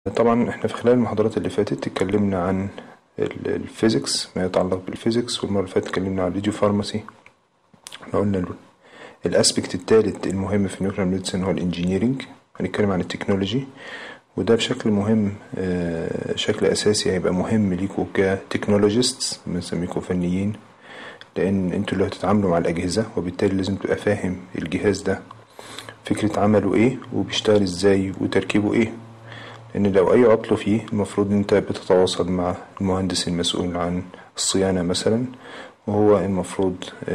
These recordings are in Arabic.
طبعا احنا في خلال المحاضرات اللي فاتت اتكلمنا عن الفيزيكس، ما يتعلق بالفيزيكس، والمرة اللي فاتت اتكلمنا عن الراديو فارماسي. احنا قلنا الاسبكت الثالث المهم في النيوكلير ميديسن هو الانجينيرينج. هنتكلم عن التكنولوجي، وده بشكل مهم، شكل اساسي هيبقى مهم ليكوا كتكنولوجيستس، بنسميكوا فنيين، لان انتوا اللي هتتعاملوا مع الاجهزة، وبالتالي لازم تبقى فاهم الجهاز ده فكرة عمله ايه وبيشتغل ازاي وتركيبه ايه. لأن لو أي عطل فيه المفروض أنت بتتواصل مع المهندس المسؤول عن الصيانة مثلا، وهو المفروض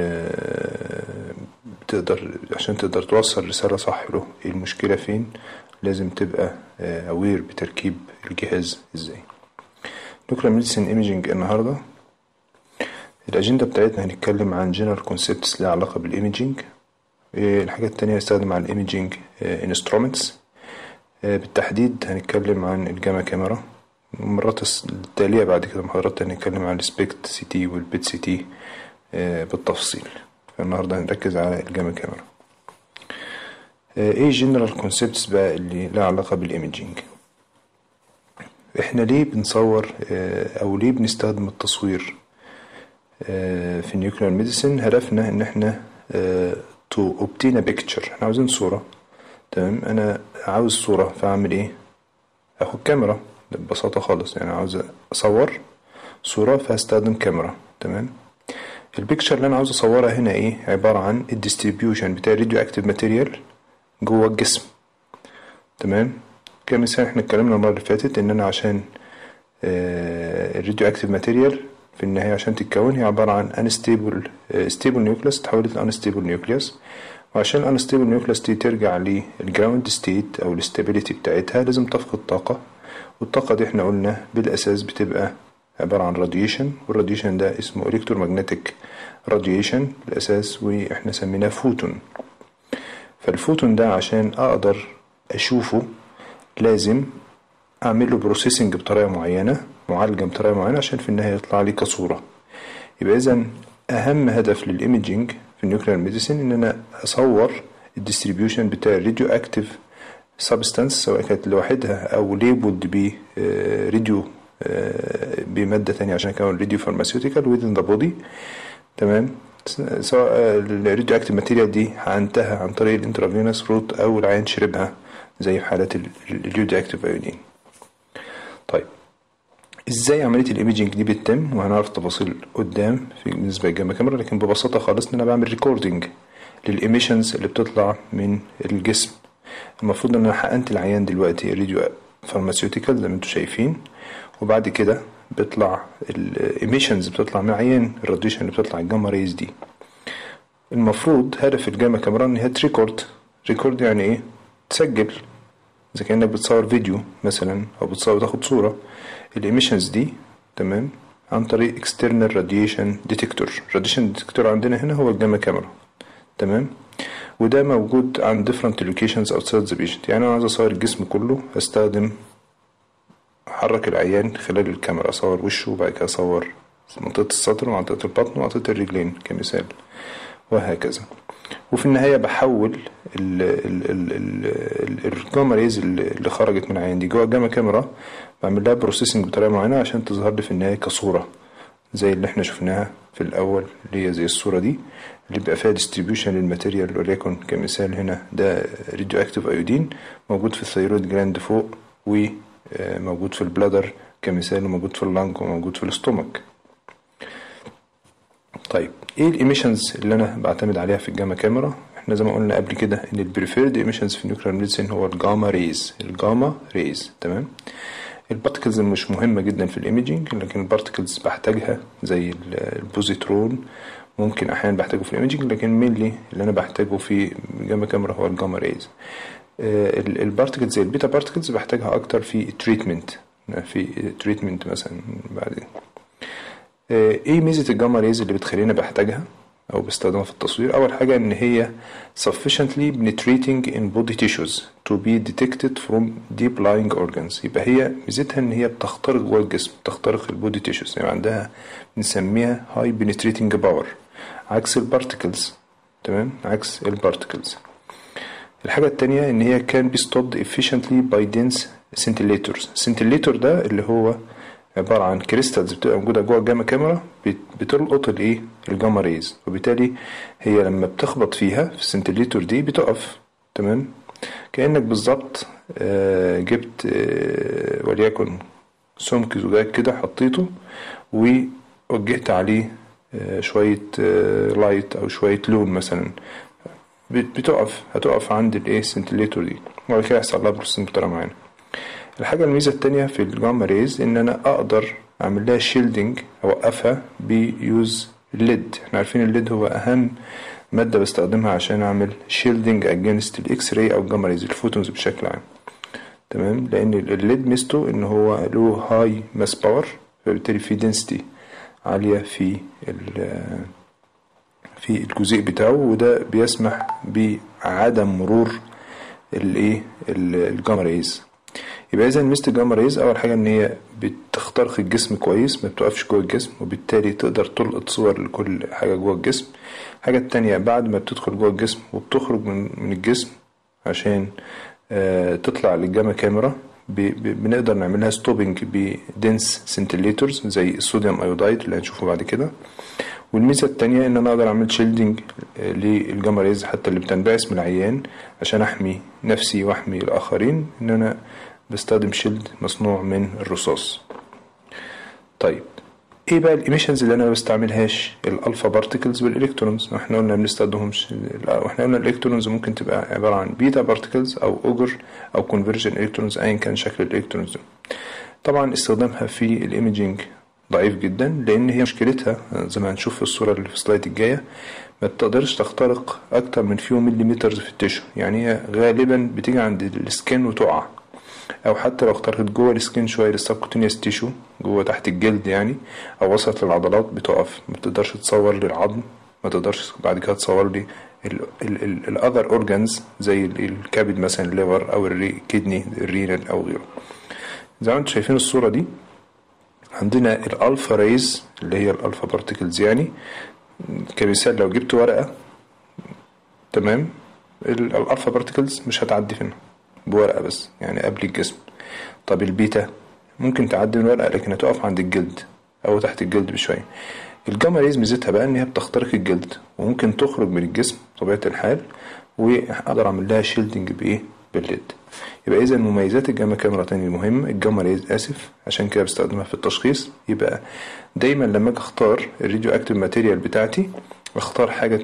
عشان تقدر توصل رسالة صح له ايه المشكلة فين، لازم تبقى aware بتركيب الجهاز ازاي. نيوكلير ميديسن ايميجينج النهاردة الأجندة بتاعتنا هنتكلم عن جنرال كونسبتس لها علاقة بالايميجينج. الحاجة التانية هنستخدم عن الايميجينج انسترومنتس، بالتحديد هنتكلم عن الجاما كاميرا. المرات التالية بعد كده محاضرات هنتكلم عن السبكت سي تي والبيت سي تي بالتفصيل. النهاردة هنركز على الجاما كاميرا. ايه جنرال كونسبتس بقى اللي لها علاقة بالايميجينج؟ احنا ليه بنصور او ليه بنستخدم التصوير في النيوكلير ميديسن؟ هدفنا ان احنا تو obtain a picture. احنا عاوزين صورة، تمام؟ انا عاوز صورة، فاعمل ايه؟ اخد كاميرا ببساطة خالص. يعني عاوز اصور صورة فهستخدم كاميرا، تمام؟ البيكتشر اللي انا عاوز اصورها هنا ايه؟ عبارة عن الديستريبيوشن بتاع الراديو اكتيف ماتيريال جوه الجسم، تمام؟ كمثال احنا اتكلمنا المرة اللي فاتت ان انا عشان الراديو اكتيف ماتيريال في النهاية عشان تتكون هي عبارة عن unstable stable nucleus تحولت ل unstable nucleus، وعشان الانستيبل نيوكليس دي ترجع للجراوند ستيت او الاستابيليتي بتاعتها لازم تفقد طاقة، والطاقة دي احنا قلنا بالاساس بتبقى عبارة عن راديشن، والراديشن ده اسمه الكترومagnetic راديشن بالاساس، واحنا سميناه فوتون. فالفوتون ده عشان اقدر اشوفه لازم اعمل له بروسيسنج بطريقة معينة، معالجة بطريقة معينة، عشان في النهاية يطلع لي كصورة. يبقى اذا اهم هدف للايميجينج في النيوكلير ميديسن ان انا اصور الديستريبيوشن بتاع الراديو اكتيف سبستانس، سواء كانت لوحدها او ليبلد ب راديو بماده تانية عشان اكون راديو فارماسيوتيكال within the body، تمام؟ سواء الراديو اكتيف ماتيريال دي هنتهى عن طريق الانترافينوس روت او العين شربها زي في حالات الراديو اكتيف ايودين. طيب ازاي عمليه الايميجينج دي بتتم؟ وهنعرف تفاصيل قدام في بالنسبه للجاما كاميرا، لكن ببساطه خالص ان انا بعمل ريكوردنج للايميشنز اللي بتطلع من الجسم. المفروض ان انا حقنت العيان دلوقتي الراديو فارماسيوتيكال زي ما انتم شايفين، وبعد كده بيطلع الايميشنز بتطلع من العيان، الراديشن اللي بتطلع الجاما ريز دي. المفروض هدف الجاما كاميرا ان هي ريكورد يعني ايه؟ تسجل، اذا كانك بتصور فيديو مثلا او بتصور تاخد صوره الايميشنز دي، تمام؟ عن طريق external radiation detector. radiation detector عندنا هنا هو الجاما كاميرا، تمام؟ وده موجود عن different locations outside the patient. يعني انا عايز اصور الجسم كله، استخدم احرك العيان خلال الكاميرا، اصور وشه وبعد كده اصور منطقة الصدر ومنطقة البطن ومنطقة الرجلين كمثال، وهكذا. وفي النهاية بحول الجاما ريز اللي خرجت من العين دي جوه الجاما كاميرا، بعمل لها بروسيسنج بطريقة معينة عشان تظهر لي في النهاية كصورة زي اللي احنا شفناها في الأول، اللي هي زي الصورة دي اللي بيبقى فيها ديستريبيوشن للماتيريال. وليكن كمثال هنا ده راديو اكتيف ايودين موجود في الثيرويد جلاند فوق، وموجود في البلادر كمثال، وموجود في اللنج، وموجود في الاستومك. طيب ايه الايميشنز اللي انا بعتمد عليها في الجاما كاميرا؟ احنا زي ما قلنا قبل كده ان البريفيرد ايميشنز في النيوكلير ميديسن هو الجاما ريز، تمام؟ البارتكلز مش مهمه جدا في الايميجينج، لكن البارتكلز بحتاجها زي البوزيترون، ممكن احيانا بحتاجه في الايميجينج، لكن مينلي اللي انا بحتاجه في الجاما كاميرا هو الجاما ريز. البارتكلز زي البيتا بارتكلز بحتاجها اكتر في تريتمنت مثلا بعدين. ايه ميزة الجاما ريز اللي بتخلينا بحتاجها او بستخدمها في التصوير؟ اول حاجة ان هي sufficiently penetrating in body tissues to be detected from deep lying organs. يبقى هي ميزتها ان هي بتخترق جوه الجسم، بتخترق البودي تيشوز، يعني عندها بنسميها high penetrating power، عكس البارتكلز، تمام؟ عكس البارتكلز. الحاجة التانية ان هي can be stopped efficiently by dense سنتليتورز. السنتليتور ده اللي هو عبارة عن كريستالز بتبقى موجودة جوه الجاما كاميرا بتلقط الجاما ريز، وبالتالي هي لما بتخبط فيها في السنتليتور دي بتقف. تمام، كأنك بالظبط جبت وليكن سمك زجاج كده، حطيته ووجهت عليه شوية لايت او شوية لون مثلا، هتقف عند السنتليتور دي، وبعد كده يحصل لها بروسيسنج بطريقة معينة. الحاجة الميزة التانية في الجاما ريز ان انا اقدر اعمل لها شيلدنج، اوقفها بيوز الليد. احنا عارفين الليد هو اهم مادة بستخدمها عشان اعمل شيلدنج اجينست الاكس راي او الجاما ريز، الفوتونز بشكل عام. تمام، لان الليد ميزته ان هو له هاي ماس باور، فبالتالي في دنسيتي عالية في الجزيء بتاعه، وده بيسمح بعدم مرور الجاما ريز. يبقى اذا ميزة الجاما ريز اول حاجة ان هي بتخترق الجسم كويس، ما بتقفش جوه الجسم، وبالتالي تقدر تلقط صور لكل حاجة جوه الجسم. الحاجة التانية بعد ما بتدخل جوه الجسم وبتخرج من الجسم عشان تطلع للجاما كاميرا، بنقدر نعملها ستوبنج بدنس سنتليتورز زي الصوديوم ايودايد اللي هنشوفه بعد كده. والميزة التانية ان انا اقدر اعمل شيلدنج للجاما ريز حتى اللي بتنبعث من العيان، عشان احمي نفسي واحمي الاخرين، ان انا بستخدم شيلد مصنوع من الرصاص. طيب ايه بقى الاميشنز اللي انا ما بستعملهاش؟ الالفا بارتكلز والالكترونز. احنا قلنا ما بنستخدمهمش، واحنا قلنا الالكترونز ممكن تبقى عباره عن بيتا بارتكلز او اوجر او كونفرجن الكترونز، ايا كان شكل الالكترونز. طبعا استخدامها في الايميجينج ضعيف جدا، لان هي مشكلتها زي ما هنشوف في الصوره اللي في السلايد الجايه، ما بتقدرش تخترق اكتر من فيو مليمترز في التيشو. يعني هي غالبا بتيجي عند السكين وتقع، او حتى لو اخترقت جوه السكين شويه للسبكوتينيوس تيشو جوه تحت الجلد يعني، او وصلت للعضلات بتقف، ما تقدرش تصور للعظم، ما تقدرش بعد كده تصور لي الاذر اورجانز زي الكبد مثلا، الليفر او الكدني الرينال او غيره. زي ما انتم شايفين الصوره دي، عندنا الالفا ريز اللي هي الالفا بارتيكلز. يعني كمثال لو جبت ورقه، تمام، الالفا بارتيكلز مش هتعدي فينا بورقة بس، يعني قبل الجسم. طب البيتا ممكن تعدي من ورقة لكن هتقف عند الجلد او تحت الجلد بشوية. الجاما ريز ميزتها بقى ان هي بتخترق الجلد وممكن تخرج من الجسم طبيعة الحال، واقدر اعمل لها شيلدنج بالليد. يبقى اذا مميزات الجاما كاميرا تاني مهمة، الجاما ريز عشان كده بستخدمها في التشخيص. يبقى دايما لما اجي اختار الراديو اكتيف ماتيريال بتاعتي، اختار حاجة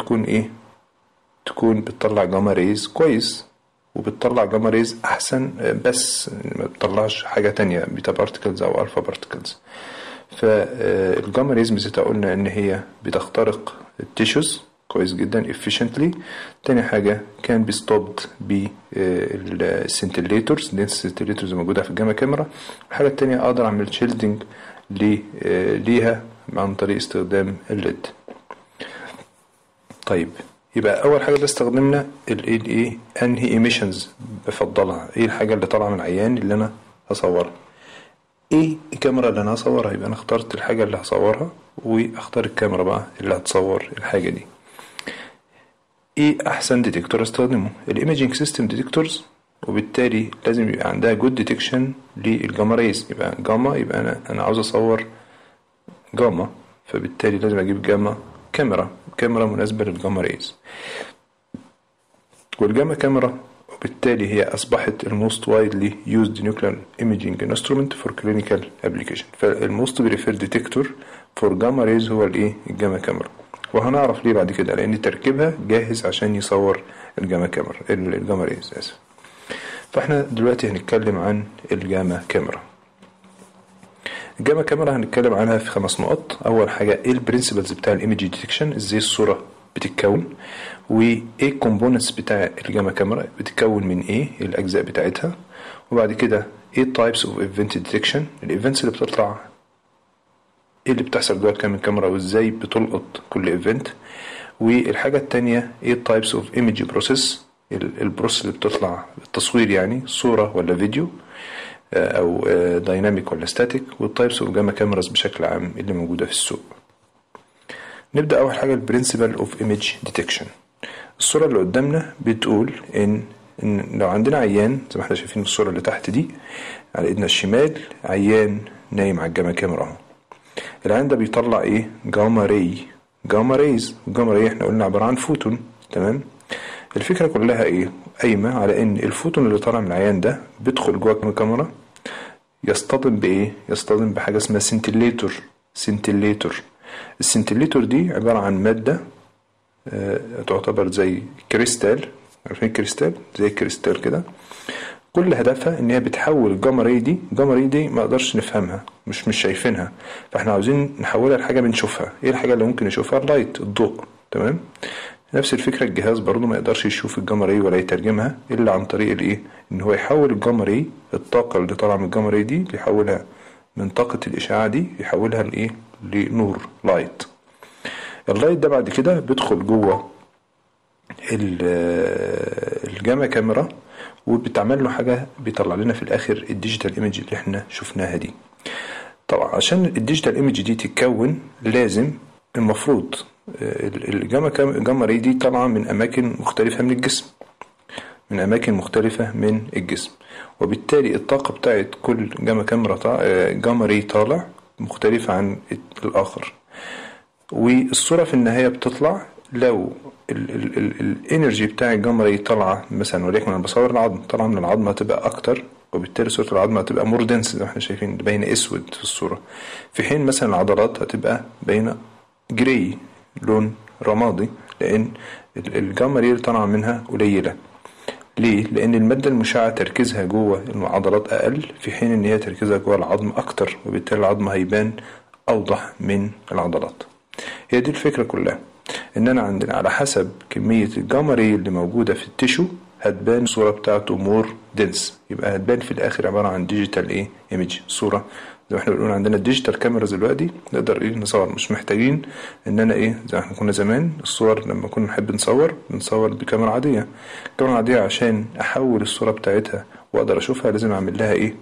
تكون بتطلع جاما ريز كويس، وبتطلع جاما ريز احسن، بس ما بتطلعش حاجة تانية بيتا بارتكلز او الفا بارتكلز. فالجاما ريز ميزتها قلنا ان هي بتخترق التيشوز كويس جدا efficiently. تاني حاجة كان بيستوبد بالسنتليتورز، دي السنتليتورز موجودة في الجاما كاميرا. الحاجة التانية اقدر اعمل شيلدنج ليها عن طريق استخدام الليد. طيب يبقى اول حاجه استخدمنا انهي ايميشنز بفضلها، ايه الحاجه اللي طالعه من العيان اللي انا هصورها، ايه الكاميرا اللي انا هصورها. يبقى انا اخترت الحاجه اللي هصورها، واختار الكاميرا بقى اللي هتصور الحاجه دي. ايه احسن ديتكتور استخدمه؟ الايميجينج سيستم ديتكتورز، وبالتالي لازم يبقى عندها جود ديتكشن للجاما ريز. يبقى جاما، يبقى انا عاوز اصور جاما، فبالتالي لازم اجيب جاما كاميرا مناسبة للجاما ريز. والجاما كاميرا وبالتالي هي أصبحت الموست وايدلي used nuclear imaging instrument for clinical application. فالموست بريفير ديتكتور فور جاما ريز هو الجاما كاميرا، وهنعرف ليه بعد كده، لأن تركيبها جاهز عشان يصور الجاما ريز. فاحنا دلوقتي هنتكلم عن الجاما كاميرا. الجاما كاميرا هنتكلم عنها في 5 نقط. اول حاجه ايه البرنسبلز بتاع الايمج ديتكشن، ازاي الصوره بتتكون، وايه الكومبوننتس بتاع الجاما كاميرا بتتكون من ايه الاجزاء بتاعتها، وبعد كده ايه تايبس اوف ايفنت ديتكشن، الايفنتس اللي بتطلع ايه اللي بتحصل جوه الكاميرا وازاي بتلقط كل ايفنت، والحاجه الثانيه ايه تايبس اوف ايمج بروسيس، البروسيس اللي بتطلع التصوير يعني صوره ولا فيديو او دايناميك ولا ستاتيك، والتايبس اوف جاما كاميراز بشكل عام اللي موجوده في السوق. نبدا اول حاجه البرنسبل اوف ايمج ديتكشن. الصوره اللي قدامنا بتقول ان ان لو عندنا عيان زي ما احنا شايفين في الصورة اللي تحت دي على ايدنا الشمال، عيان نايم على الجاما كاميرا اهو. العيان ده بيطلع ايه؟ جاما ري، جاما ريز. الجاما ري احنا قلنا عبارة عن فوتون. تمام. الفكرة كلها ايه؟ قايمة على ان الفوتون اللي طالع من العيان ده بيدخل جوه الكاميرا، يصطدم بايه؟ يصطدم بحاجة اسمها سنتليتور. سنتليتور. السنتليتور دي عبارة عن مادة تعتبر زي كريستال. عارفين الكريستال؟ زي الكريستال كده. كل هدفها ان هي بتحول الجاما ري دي. الجاما ري دي ما اقدرش نفهمها، مش شايفينها، فاحنا عاوزين نحولها لحاجه بنشوفها. ايه الحاجه اللي ممكن نشوفها؟ اللايت، الضوء. تمام. نفس الفكره الجهاز برضو ما يقدرش يشوف الجاما ري ولا يترجمها الا عن طريق الايه؟ ان هو يحول الجاما ري، الطاقه اللي طالعه من الجاما ري دي يحولها من طاقه الاشعاع دي، يحولها لايه؟ لنور، لايت. اللايت ده بعد كده بيدخل جوه الجاما كاميرا وبتعمل له حاجه بيطلع لنا في الاخر الديجيتال ايمج اللي احنا شفناها دي. طبعا عشان الديجيتال ايمج دي تتكون لازم المفروض الجاما ري دي طالعه من اماكن مختلفه من الجسم، من اماكن مختلفه من الجسم، وبالتالي الطاقه بتاعت كل جاما ري طالع مختلفه عن الاخر. والصوره في النهايه بتطلع لو الانرجي بتاع الجاما ري طالعه مثلا، وليكن انا بصور العظم، طالعه من العظم هتبقى اكتر، وبالتالي صوره العظم هتبقى مور دنس زي ما احنا شايفين باينه اسود في الصوره، في حين مثلا العضلات هتبقى باينه جراي، لون رمادي، لان الجاما ري اللي طالعه منها قليله. ليه؟ لان الماده المشعه تركيزها جوه العضلات اقل، في حين ان هي تركيزها جوه العظم اكتر، وبالتالي العظم هيبان اوضح من العضلات. هي دي الفكره كلها، ان انا عندنا على حسب كمية الجاما ري اللي موجودة في التيشو هتبان الصورة بتاعته مور دنس، يبقى هتبان في الاخر عبارة عن ديجيتال ايه؟ ايمج. صورة زي ما احنا بنقول عندنا الديجيتال كاميرا دلوقتي نقدر ايه؟ نصور، مش محتاجين ان انا ايه؟ زي ما احنا كنا زمان الصور لما كنا نحب بنصور بكاميرا عادية. الكاميرا العادية عشان احول الصورة بتاعتها واقدر اشوفها لازم اعمل لها ايه؟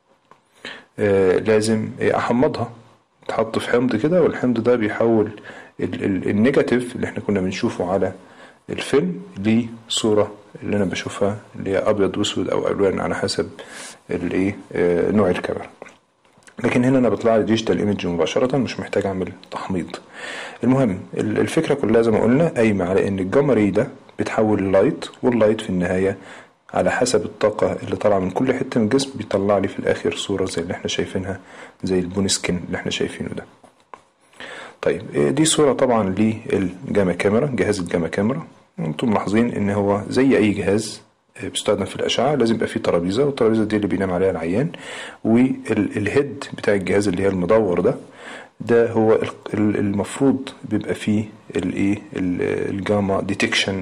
لازم إيه؟ احمضها، تحط في حمض كده، والحمض ده بيحول النيجاتيف اللي احنا كنا بنشوفه على الفيلم لصورة اللي انا بشوفها اللي هي ابيض واسود او الوان على حسب الايه نوع الكاميرا. لكن هنا انا بطلع لي ديجيتال ايمج مباشرة، مش محتاج اعمل تحميض. المهم الفكرة كلها زي ما قلنا قايمة على ان الجاما ري ده بتحول اللايت، واللايت في النهاية على حسب الطاقة اللي طالعة من كل حتة من الجسم بيطلع لي في الاخر صورة زي اللي احنا شايفينها، زي البون سكين اللي احنا شايفينه ده. طيب دي صورة طبعا للجاما كاميرا، جهاز الجاما كاميرا. انتم ملاحظين ان هو زي اي جهاز بيستخدم في الاشعة لازم يبقى فيه ترابيزة، والترابيزة دي اللي بينام عليها العيان، والهيد بتاع الجهاز اللي هي المدور ده هو المفروض بيبقى فيه الايه الجاما ديتكشن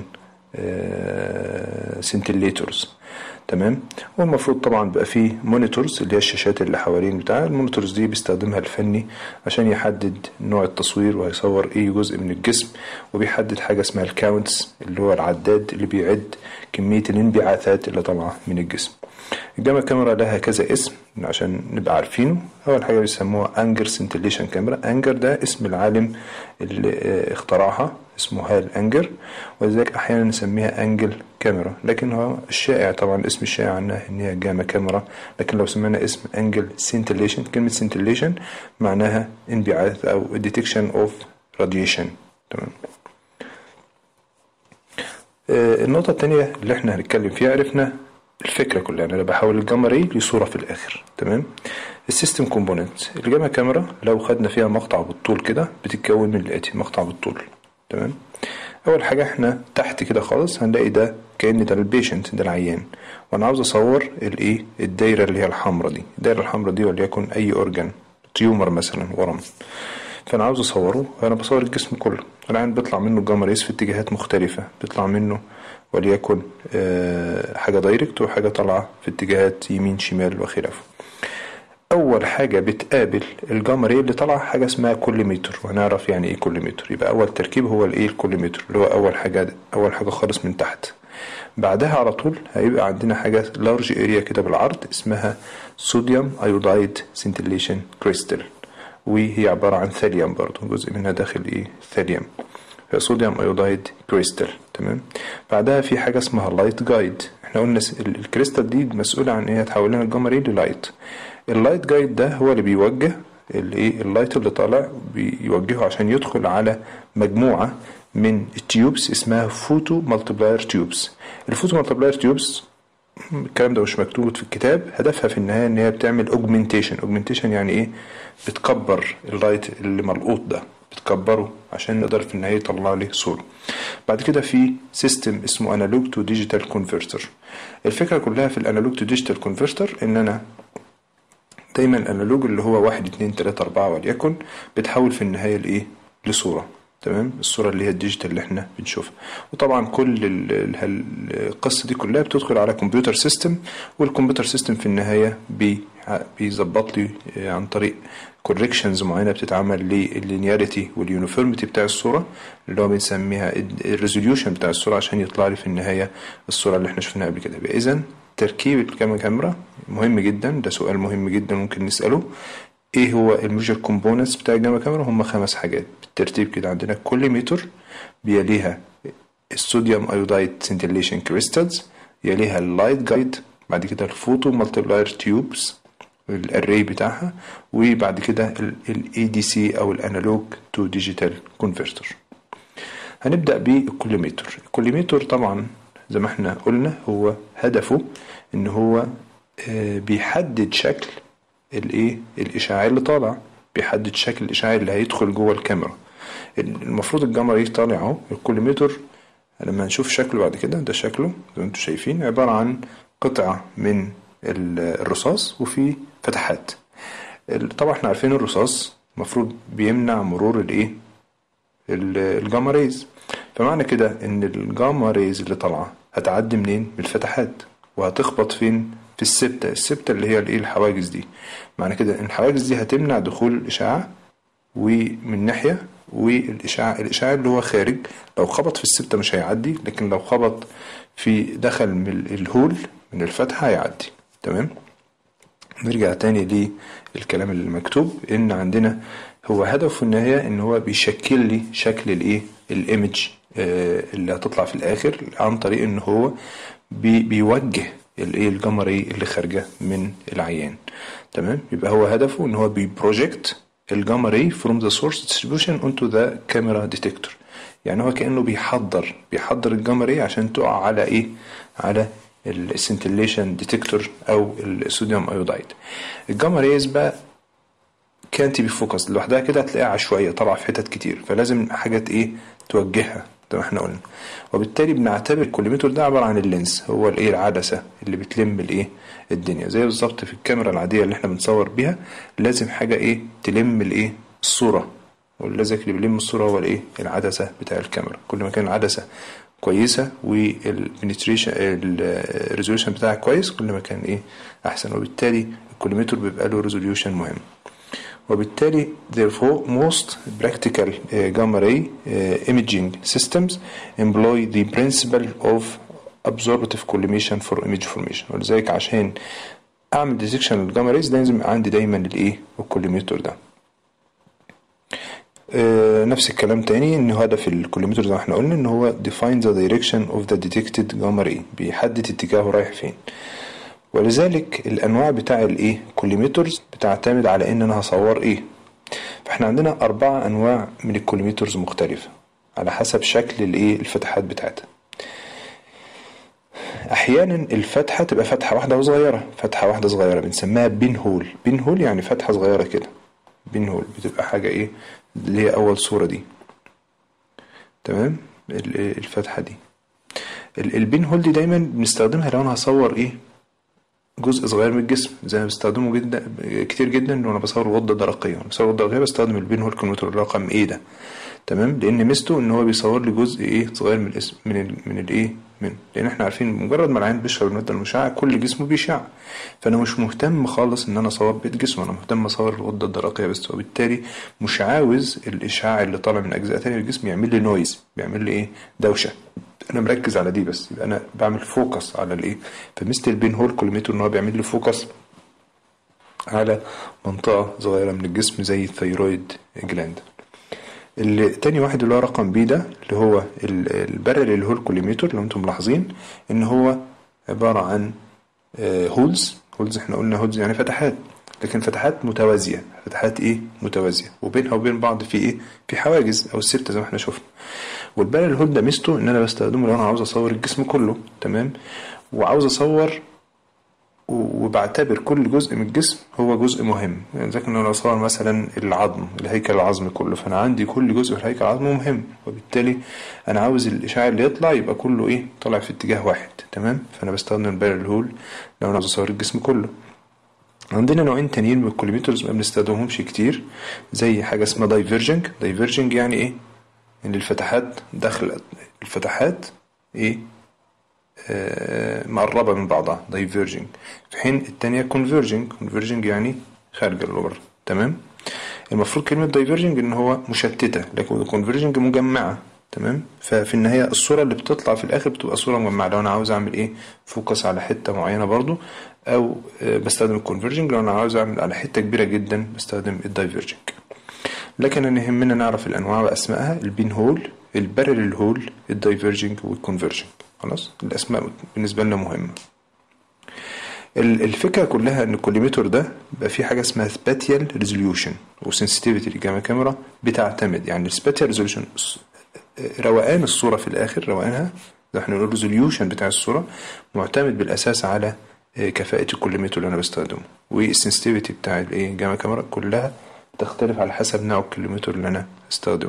سنتليتورز. تمام. والمفروض طبعا بيبقى فيه مونيتورز اللي هي الشاشات اللي حوالين بتاعها. المونيتورز دي بيستخدمها الفني عشان يحدد نوع التصوير وهيصور اي جزء من الجسم، وبيحدد حاجة اسمها الكاونتس اللي هو العداد اللي بيعد كمية الانبعاثات اللي طالعة من الجسم. الجاما كاميرا لها كذا اسم عشان نبقى عارفينه. اول حاجة بيسموها انجر سنتليشن كاميرا. انجر ده اسم العالم اللي اخترعها، اسمه هال انجر، ولذلك احيانا نسميها انجل كاميرا، لكن هو الشائع طبعا الاسم الشائع عنها ان هي جاما كاميرا. لكن لو سمينا اسم انجل سنتليشن، كلمة سنتليشن معناها انبعاث او ديتكشن اوف راديشن. تمام. النقطة التانية اللي احنا هنتكلم فيها، عرفنا الفكرة كلها، انا بحول الجاما ري لصورة في الاخر. تمام. السيستم كومبوننت الجاما كاميرا لو خدنا فيها مقطع بالطول كده بتتكون من الاتي. مقطع بالطول. تمام. اول حاجة احنا تحت كده خالص هنلاقي ده كأن ده البيشنت، ده العيان، وانا عاوز اصور الايه الدايرة اللي هي الحمراء دي. الدايرة الحمراء دي وليكن اي اورجان، تيومر مثلا، ورم، فانا عاوز اصوره، فانا بصور الجسم كله. العين بيطلع منه جاما ريز في اتجاهات مختلفة، بيطلع منه وليكن حاجة دايركت وحاجة طالعة في اتجاهات يمين شمال وخلافه. اول حاجة بتقابل الجاما ري اللي طالعة حاجة اسمها كوليمتر، وهنعرف يعني ايه كوليمتر. يبقى اول تركيب هو الايه الكوليمتر اللي هو اول حاجة خالص من تحت. بعدها على طول هيبقى عندنا حاجة لارج اريا كده بالعرض اسمها صوديوم ايودايد سنتليشن كريستال، وهي عبارة عن ثاليوم برضو، جزء منها داخل ايه ثاليوم، صوديوم ايودايد كريستال. تمام. بعدها في حاجة اسمها لايت جايد. احنا قلنا الكريستال دي مسؤولة عن ايه، هتحول لنا الجاما ري للايت. اللايت جايد ده هو اللي بيوجه الايه اللايت اللي طالع، بيوجهه عشان يدخل على مجموعة من التيوبس اسمها فوتو مالتبلاير تيوبس. الفوتو مالتبلاير تيوبس الكلام ده مش مكتوب في الكتاب، هدفها في النهاية ان هي بتعمل اوجمنتيشن يعني ايه، بتكبر اللايت اللي ملقوط ده، بتكبره عشان نقدر في النهاية يطلع لي صورة. بعد كده في سيستم اسمه انالوج تو ديجيتال كونفرتر. الفكرة كلها في الانالوج تو ديجيتال كونفرتر ان انا دايما الانالوج اللي هو 1 2 3 4 وليكن بتحول في النهاية لايه، لصورة. تمام، الصورة اللي هي الديجيتال اللي احنا بنشوفها. وطبعا كل القصة دي كلها بتدخل على كمبيوتر سيستم، والكمبيوتر سيستم في النهاية بيظبط لي عن طريق كوركشنز معينة بتتعمل لللينياريتي واليونيفورميتي بتاع الصورة، اللي هو بنسميها الريزوليوشن بتاع الصورة، عشان يطلع لي في النهاية الصورة اللي احنا شفناها قبل كده. إذن تركيب الكاميرا مهم جدا، ده سؤال مهم جدا ممكن نسأله. ايه هو الميجر كومبوننتس بتاع الجاما كاميرا؟ هم 5 حاجات بالترتيب كده. عندنا الكوليميتر، بيليها الصوديوم ايودايد سنتيليشن كريستالز، يليها اللايت جايد، بعد كده الفوتو مالتبلاير تيوبس الاري بتاعها، وبعد كده الاي دي سي او الانالوج تو ديجيتال كونفرتر. هنبدا بالكوليميتر. الكوليميتر طبعا زي ما احنا قلنا هو هدفه ان هو بيحدد شكل الايه الاشعاع اللي طالع، بيحدد شكل الاشعاع اللي هيدخل جوه الكاميرا. المفروض الجاما ري طالع اهو. الكوليميتر لما نشوف شكله بعد كده، ده شكله زي ما انتم شايفين، عبارة عن قطعة من الرصاص وفي فتحات. طبعا احنا عارفين الرصاص المفروض بيمنع مرور الايه الجاما ريز، فمعنى كده ان الجاما ريز اللي طالعه هتعدي منين؟ من الفتحات، وهتخبط فين؟ في السبتة اللي هي الايه الحواجز دي. معنى كده ان الحواجز دي هتمنع دخول الاشعاع ومن ناحية، والإشعاع اللي هو خارج لو خبط في السبتة مش هيعدي، لكن لو خبط في دخل من الهول من الفتحة هيعدي. تمام، نرجع تاني للكلام اللي مكتوب، ان عندنا هو هدفه في النهاية ان هو بيشكل لي شكل الايه الايمج اللي هتطلع في الاخر، عن طريق ان هو بيوجه الايه الجاما ري اللي خارجة من العيان. تمام، يبقى هو هدفه ان هو بيبروجكت الجاما ري from the source distribution onto the camera detector. يعني هو كأنه بيحضر الجاما ري عشان تقع على ايه، على السنتيليشن ديتكتور او الصوديوم ايودايد. الجاما ريز بقى كانت بيفوكس لوحدها كده، هتلاقيها عشوائيه طالعه في حتت كتير، فلازم حاجات ايه توجهها زي ما احنا قلنا. وبالتالي بنعتبر الكوليميتر ده عباره عن اللينس، هو الايه العدسه اللي بتلم الايه الدنيا، زي بالظبط في الكاميرا العاديه اللي احنا بنصور بيها، لازم حاجه ايه تلم الايه الصوره، واللزق اللي بيلم الصوره هو الايه العدسه بتاع الكاميرا. كل ما كان العدسه كويسه والبنتريشن الريزوليوشن بتاعها كويس، كل ما كان ايه احسن، وبالتالي الكوليميتر بيبقى له ريزوليوشن مهم. وبالتالي therefore most practical gamma ray imaging systems employ the principle of absorptive collimation for image formation. ولذلك عشان اعمل ديتكشن للجاما ريز لازم عندي دايما الايه الكوليميتر ده. نفس الكلام تاني، ان هدف الكوليميتر زي ما احنا قلنا ان هو define the direction of the detected gamma ray، بيحدد اتجاهه رايح فين. ولذلك الانواع بتاع الايه كوليميترز بتعتمد على ان انا هصور ايه. فاحنا عندنا 4 انواع من الكوليميترز مختلفة على حسب شكل الايه الفتحات بتاعتها. احيانا الفتحة تبقى فتحة واحدة صغيرة بنسميها بين هول. بين هول يعني فتحة صغيرة كده، بين هول بتبقى حاجة ايه اللي هي اول صورة دي. تمام، الفتحة دي البين هول دي دايما بنستخدمها لو انا هصور ايه جزء صغير من الجسم، زي ما بستخدمه جدا كتير جدا وانا بصور غدة درقية. بصور غدة درقية بستخدم البين هول كوليميتر رقم ايه ده. تمام، لان ميزته ان هو بيصور لي جزء ايه صغير من الاسم من الايه لان احنا عارفين مجرد ما العين بيشرب المادة المشعة كل جسمه بيشع، فانا مش مهتم خالص ان انا اصور بيت جسمه، انا مهتم اصور الغدة الدرقية بس. وبالتالي مش عاوز الاشعاع اللي طالع من اجزاء تانية للجسم يعمل لي نويز، بيعمل لي ايه دوشة، انا مركز على دي بس، يبقى انا بعمل فوكس على الايه. فمثل البين هول كوليميتر ان هو بيعمل لي فوكس على منطقة صغيرة من الجسم زي الثيرويد جلاند. التاني واحد اللي هو رقم بي ده اللي هو البارل هول كوليميتر، لو انتم ملاحظين ان هو عبارة عن هولز. احنا قلنا هولز يعني فتحات، لكن فتحات متوازية. فتحات ايه؟ متوازية، وبينها وبين بعض في ايه؟ في حواجز او السبتة زي ما احنا شفنا. والبارل هول ده ميزته ان انا بستخدمه لو انا عاوز اصور الجسم كله، تمام، وعاوز اصور وبعتبر كل جزء من الجسم هو جزء مهم. يعني زي لو اصور مثلا العظم، الهيكل العظمي كله، فانا عندي كل جزء في الهيكل العظمي مهم، وبالتالي انا عاوز الاشعاع اللي يطلع يبقى كله ايه؟ طالع في اتجاه واحد، تمام. فانا بستخدم البارل هول لو انا عاوز اصور الجسم كله. عندنا نوعين تانيين من الكوليميترز ما بنستخدمهمش كتير، زي حاجه اسمها دايفيرجنج. دايفيرجنج يعني ايه؟ ان الفتحات داخل الفتحات ايه؟ مقربة من بعضها، دايفيرجنج. في حين التانية كونفيرجنج. كونفيرجنج يعني خارجة لبره، تمام. المفروض كلمة دايفيرجنج ان هو مشتتة، لكن كونفيرجنج مجمعة، تمام. ففي النهاية الصورة اللي بتطلع في الاخر بتبقى صورة مجمعة لو انا عاوز اعمل ايه؟ فوكس على حتة معينة برضو، او بستخدم الكونفيرجنج. لو انا عاوز اعمل على حتة كبيرة جدا بستخدم الدايفيرجنج. لكن أن يهمنا نعرف الأنواع وأسمائها: البين هول، البارل هول، الدايفيرجنج والكونفيرجنج. خلاص، الأسماء بالنسبة لنا مهمة. الفكرة كلها أن الكوليميتر ده بقى فيه حاجة اسمها سباتيال ريزوليوشن وسنسيتيفيتي للجاما كاميرا بتعتمد. يعني السباتيال ريزوليوشن روقان الصورة في الآخر، روقانها ده احنا نقول ريزوليوشن بتاع الصورة معتمد بالأساس على كفاءة الكوليميتر اللي أنا بستخدمه، والسنسيتيفيتي بتاع الجاما كاميرا كلها تختلف على حسب نوع الكوليميتر اللي انا استخدمه.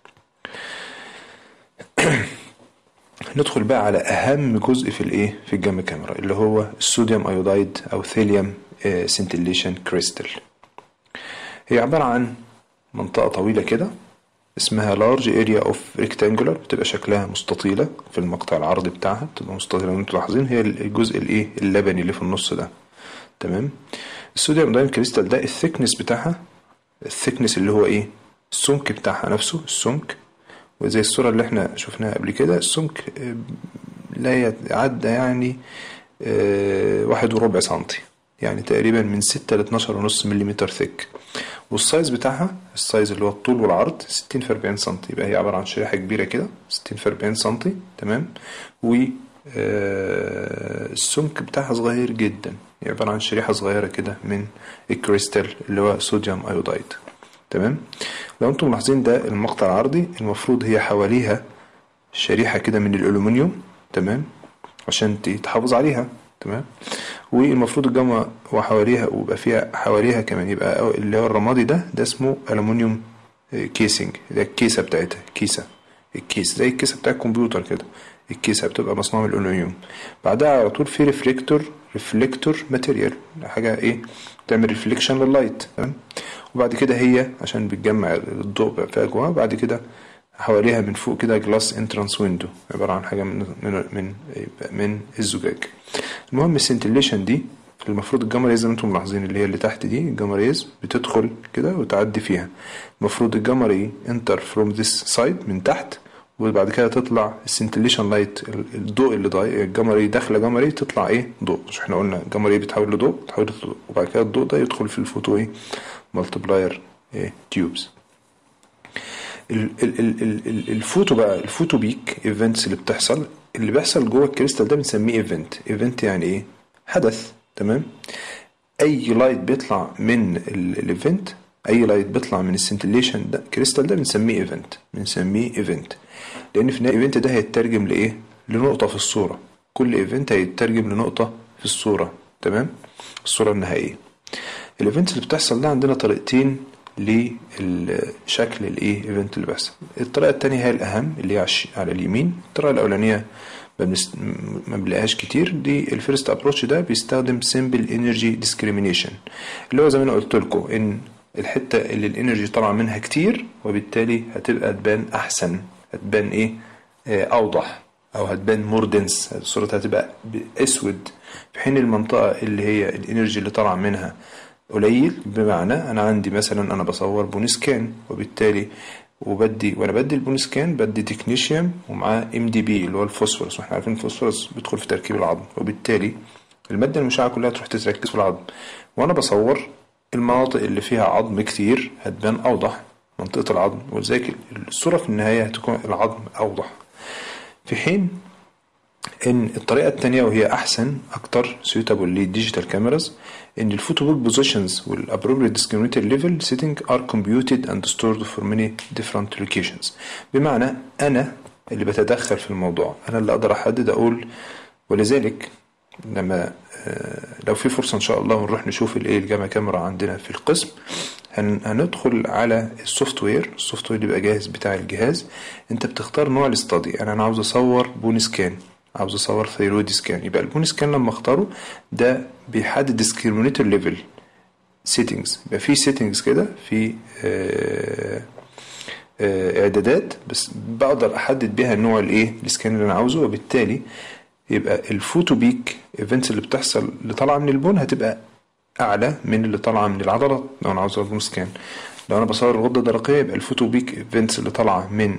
ندخل بقى على اهم جزء في الايه؟ في الجاما كاميرا، اللي هو الصوديوم ايودايد او ثيليوم سنتيليشن كريستال. هي عبارة عن منطقة طويلة كده اسمها large area of rectangular، بتبقى شكلها مستطيلة في المقطع العرضي بتاعها، بتبقى مستطيلة. انتوا لاحظين هي الجزء الايه؟ اللبني اللي في النص ده، تمام. الصوديوم ايودايد كريستال ده الثيكنس بتاعها، الثيكنس اللي هو ايه؟ السمك بتاعها نفسه، السمك. وزي الصورة اللي احنا شفناها قبل كده، السمك لا يتعدى يعني 1.25 سنتي، يعني تقريبا من 6 ل 12.5 مليمتر ثيك. والسايز بتاعها، السايز اللي هو الطول والعرض 60 في 40 سنتي، يبقى هي عبارة عن شريحة كبيرة كده 60 في 40 سنتي، تمام. و السمك بتاعها صغير جدا، عبارة عن شريحة صغيرة كده من الكريستال اللي هو صوديوم ايودايد، تمام. لو انتم ملاحظين ده المقطع العرضي، المفروض هي حواليها شريحة كده من الألومنيوم، تمام، عشان تحافظ عليها، تمام. والمفروض الجامعة وحواليها ويبقى فيها حواليها كمان يبقى اللي هو الرمادي ده اسمه ألومنيوم كيسنج، ده الكيسة بتاعتها، كيسة، الكيس زي الكيسة بتاع الكمبيوتر كده، الكيسة بتبقى مصنوعة من الألومنيوم. بعدها على طول في ريفليكتور ماتيريال، حاجة ايه؟ تعمل ريفليكشن لللايت، تمام. وبعد كده هي عشان بتجمع الضوء بقى فيها جواها، بعد كده حواليها من فوق كده جلاس انترانس ويندو، عبارة عن حاجة من الزجاج. المهم السنتيليشن دي المفروض الجاما ريز زي ما انتم ملاحظين اللي هي اللي تحت دي، الجاما ريز بتدخل كده وتعدي فيها. المفروض الجاما ري انتر فروم ذيس سايد من تحت، وبعد كده تطلع السنتيليشن لايت، الضوء اللي ضايق الجاما ري داخله جاما ري تطلع ايه؟ ضوء. مش احنا قلنا الجاما ري بتحول لضوء، تحول لضوء، وبعد كده الضوء ده يدخل في الفوتو ايه؟ مالتبلاير ايه؟ تيوبز. الفوتو بقى، الفوتو بيك ايفنتس اللي بتحصل، اللي بيحصل جوه الكريستال ده بنسميه ايفنت. ايفنت يعني ايه؟ حدث، تمام. اي لايت بيطلع من الايفنت، اي لايت بيطلع من السنتيليشن ده كريستال ده بنسميه ايفنت، بنسميه ايفنت. لان في النهايه الايفنت ده هيترجم لايه؟ لنقطه في الصوره. كل ايفنت هيترجم لنقطه في الصوره، تمام، الصوره النهائيه. الايفنت اللي بتحصل ده عندنا طريقتين للشكل الايه؟ ايفنت اللي بيحصل. الطريقه الثانيه هي الاهم اللي هي على اليمين. الطريقه الاولانيه ما بنلاقيهاش كتير، دي الفيرست ابروتش ده بيستخدم سيمبل انرجي ديسكريمينيشن، اللي هو زي ما انا قلت لكم ان الحته اللي الانرجي طالعه منها كتير، وبالتالي هتبقى تبان احسن، هتبان ايه؟ اوضح، او هتبان مور دنس، صورتها هتبقى اسود. في حين المنطقه اللي هي الانرجي اللي طالعه منها قليل، بمعنى انا عندي مثلا انا بصور بونسكان، وبالتالي وانا بدي البونسكان بدي تكنيشيوم ومعاه MDB اللي هو الفوسفورس، واحنا عارفين الفوسفورس بيدخل في تركيب العظم، وبالتالي المادة المشعة كلها تروح تتركز في العظم. وانا بصور المناطق اللي فيها عظم كتير هتبان اوضح، منطقة العظم، ولذلك الصورة في النهاية هتكون العظم اوضح. في حين ان الطريقة التانية وهي احسن اكتر suitable للديجيتال كاميراز، ان الفوتو بوك بوزيشنز والappropriate discriminator level setting are computed and stored for many different locations. بمعنى انا اللي بتدخل في الموضوع، انا اللي اقدر احدد اقول. ولذلك لما لو في فرصة ان شاء الله ونروح نشوف الايه الجاما كاميرا عندنا في القسم، هندخل على السوفت وير اللي بيبقى جاهز بتاع الجهاز. انت بتختار نوع الاستادي، يعني انا عاوز اصور بون سكان، عاوز اصور ثيرويد سكان، يبقى البون سكان لما اختاره ده بيحدد ديسكريمينيتور ليفل سيتنجز. يبقى في سيتنجز كده، في اعدادات بس بقدر احدد بيها النوع الايه السكان اللي انا عاوزه، وبالتالي يبقى الفوتو بيك ايفنتس اللي بتحصل اللي طالعه من البون هتبقى اعلى من اللي طالعه من العضلات. لو انا عاوز البون سكان، لو انا بصور الغده الدرقيه، يبقى الفوتو بيك ايفنتس اللي طالعه من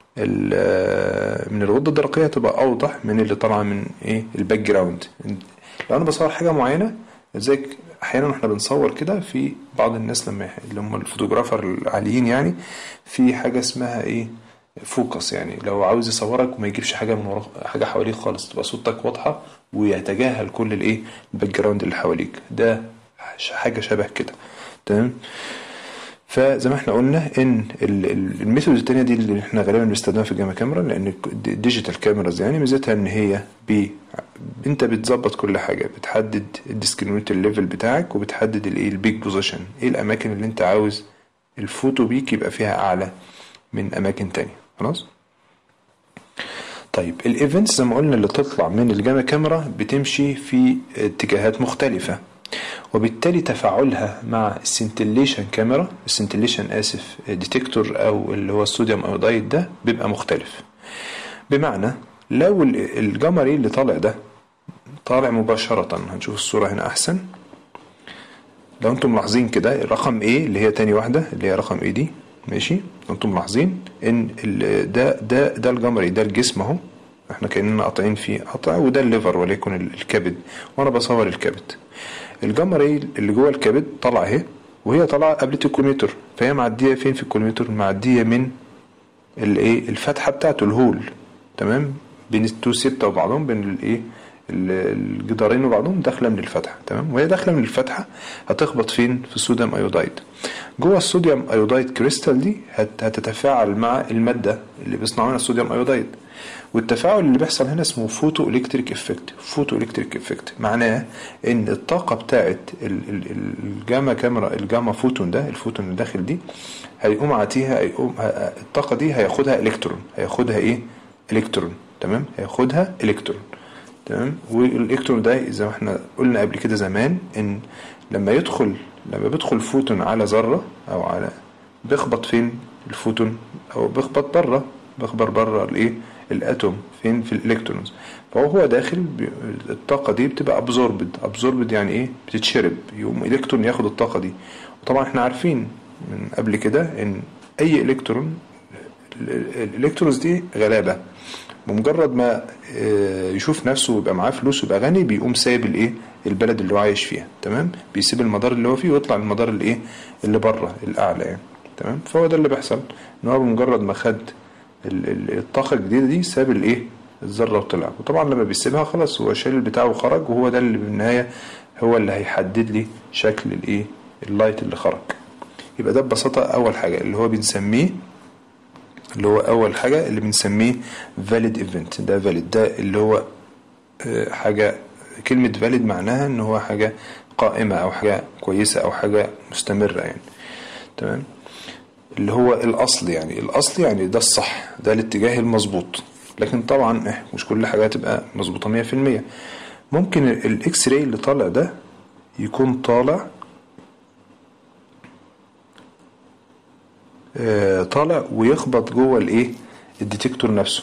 الغده الدرقيه هتبقى اوضح من اللي طالعه من ايه الباك جراوند. لو انا بصور حاجه معينه، زي احيانا احنا بنصور كده في بعض الناس لما اللي هم الفوتوغرافر العاليين، يعني في حاجه اسمها ايه فوكس، يعني لو عاوز يصورك وما يجيبش حاجه من ورا، حاجه حواليك خالص، تبقى صورتك واضحه ويتجاهل كل الايه الباك جراوند اللي حواليك. ده حاجه شبه كده، تمام. فزي ما احنا قلنا ان الميثود التانية دي اللي احنا غالبا بنستخدمها في الجاما كاميرا، لان الديجيتال كاميراز يعني ميزتها ان هي انت بتظبط كل حاجه، بتحدد الديسكريمينيتور ليفل بتاعك، وبتحدد الايه البيك بوزيشن، ايه الاماكن اللي انت عاوز الفوتو بيك يبقى فيها اعلى من اماكن تانية. خلاص. طيب الايفنتس زي ما قلنا اللي تطلع من الجاما كاميرا بتمشي في اتجاهات مختلفه، وبالتالي تفاعلها مع السنتليشن كاميرا، السنتليشن ديتكتور او اللي هو الصوديوم ايودايد ده بيبقى مختلف. بمعنى لو الجاما ري اللي طالع ده طالع مباشرة، هنشوف الصورة هنا احسن. لو انتم ملاحظين كده الرقم A اللي هي تاني واحدة اللي هي رقم A دي، ماشي، لو انتم ملاحظين ان ده الجاما ري، ده الجسم اهو، احنا كأننا قاطعين فيه قطع، وده الليفر وليكن الكبد، وانا بصور الكبد. الجاما ري اللي جوه الكبد طالعه اهي، وهي طالعه قبل الكوليمتر، فهي معديه فين في الكوليمتر؟ معديه من الايه الفتحه بتاعته الهول، تمام، بين التو سيبتا وبعضهم، بين الايه الجدارين وبعضهم، داخله من الفتحه، تمام. وهي داخله من الفتحه هتخبط فين؟ في الصوديوم ايودايد. جوه الصوديوم ايودايد كريستال دي هتتفاعل مع الماده اللي بيصنع منها الصوديوم ايودايد، والتفاعل اللي بيحصل هنا اسمه فوتو الكتريك افكت. فوتو الكتريك افكت معناه ان الطاقه بتاعه الجاما كاميرا، الجاما فوتون ده، الفوتون اللي داخل دي، هيقوم عاتيها، الطاقه دي هياخدها الكترون، هياخدها ايه الكترون، تمام، هياخدها الكترون، تمام. والالكترون ده زي ما احنا قلنا قبل كده زمان، ان لما بيدخل فوتون على ذره او على، بيخبط فين الفوتون؟ او بيخبط بره الايه الاتوم، فين؟ في الالكترونز. فهو داخل الطاقه دي بتبقى ابزوربد يعني ايه بتتشرب، يقوم الكترون ياخد الطاقه دي. وطبعا احنا عارفين من قبل كده ان اي الكترون، الالكترونز دي غلابه، بمجرد ما يشوف نفسه ويبقى معاه فلوس ويبقى غني، بيقوم سايب الايه البلد اللي هو عايش فيها، تمام، بيسيب المدار اللي هو فيه ويطلع المدار الايه اللي بره الاعلى يعني، تمام. فهو ده اللي بيحصل، ان هو بمجرد ما خد الطاقه الجديده دي ساب الايه الذره وطلع. وطبعا لما بيسيبها خلاص هو شايل البتاع وخرج، وهو ده اللي بالنهايه هو اللي هيحدد لي شكل الايه اللايت اللي خرج. يبقى ده ببساطه اول حاجه اللي هو بنسميه، valid event. ده valid، ده اللي هو حاجة، كلمة valid معناها ان هو حاجة قائمة او حاجة كويسة او حاجة مستمرة يعني، تمام. اللي هو الاصل يعني ده الصح، ده الاتجاه المظبوط. لكن طبعا مش كل حاجة تبقى مظبوطة 100%. ممكن الاكس راي اللي طالع ده يكون طالع ويخبط جوه الايه الديتكتور نفسه،